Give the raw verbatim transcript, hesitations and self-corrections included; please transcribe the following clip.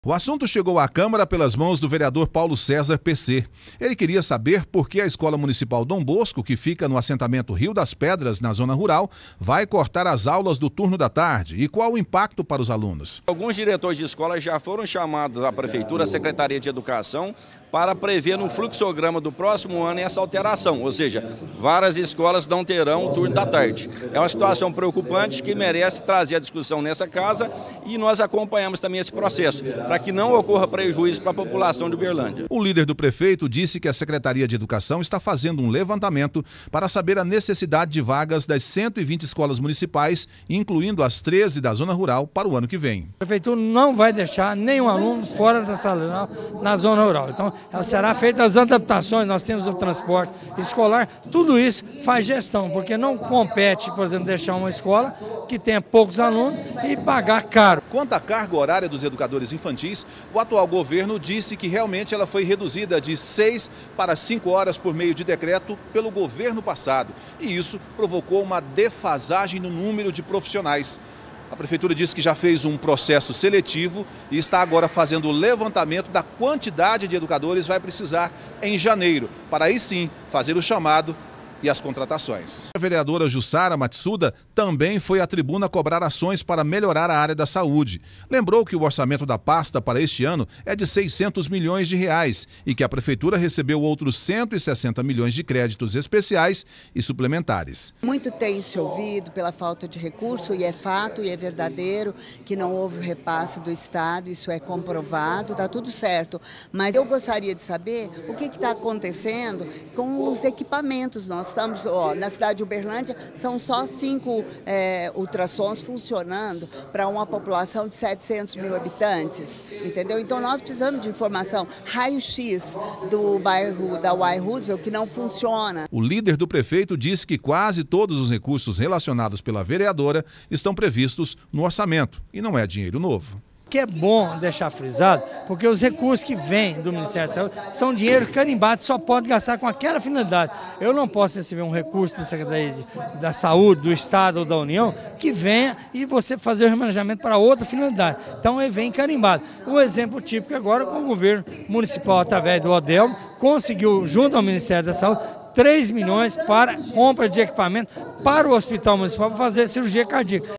O assunto chegou à Câmara pelas mãos do vereador Paulo César P C. Ele queria saber por que a Escola Municipal Dom Bosco, que fica no assentamento Rio das Pedras, na zona rural, vai cortar as aulas do turno da tarde e qual o impacto para os alunos. Alguns diretores de escola já foram chamados à Prefeitura, à Secretaria de Educação, para prever no fluxograma do próximo ano essa alteração, ou seja, várias escolas não terão o turno da tarde. É uma situação preocupante que merece trazer a discussão nessa casa e nós acompanhamos também esse processo, para que não ocorra prejuízo para a população de Uberlândia. O líder do prefeito disse que a Secretaria de Educação está fazendo um levantamento para saber a necessidade de vagas das cento e vinte escolas municipais, incluindo as treze da zona rural, para o ano que vem. A Prefeitura não vai deixar nenhum aluno fora da sala na zona rural. Então, ela será feita as adaptações, nós temos o transporte escolar, tudo isso faz gestão, porque não compete, por exemplo, deixar uma escola que tenha poucos alunos e pagar caro. Quanto à carga horária dos educadores infantis, o atual governo disse que realmente ela foi reduzida de seis para cinco horas por meio de decreto pelo governo passado. E isso provocou uma defasagem no número de profissionais. A Prefeitura disse que já fez um processo seletivo e está agora fazendo o levantamento da quantidade de educadores que vai precisar em janeiro, para aí sim fazer o chamado e as contratações. A vereadora Jussara Matsuda também foi à tribuna cobrar ações para melhorar a área da saúde. Lembrou que o orçamento da pasta para este ano é de seiscentos milhões de reais e que a prefeitura recebeu outros cento e sessenta milhões de créditos especiais e suplementares. Muito tem se ouvido pela falta de recurso, e é fato e é verdadeiro que não houve o repasse do Estado, isso é comprovado, está tudo certo. Mas eu gostaria de saber o que está acontecendo com os equipamentos. Nós estamos, ó, na cidade de Uberlândia, são só cinco é, ultrassons funcionando para uma população de setecentos mil habitantes, entendeu? Então nós precisamos de informação. Raio-X do bairro da Uai Roosevelt que não funciona. O líder do prefeito disse que quase todos os recursos relacionados pela vereadora estão previstos no orçamento e não é dinheiro novo. Que é bom deixar frisado, porque os recursos que vêm do Ministério da Saúde são dinheiro carimbado, só pode gastar com aquela finalidade. Eu não posso receber um recurso da Secretaria da Saúde, do Estado ou da União, que venha e você fazer o remanejamento para outra finalidade. Então ele vem carimbado. Um exemplo típico agora com o governo municipal, através do ODELM, conseguiu, junto ao Ministério da Saúde, três milhões para compra de equipamento para o Hospital Municipal para fazer cirurgia cardíaca.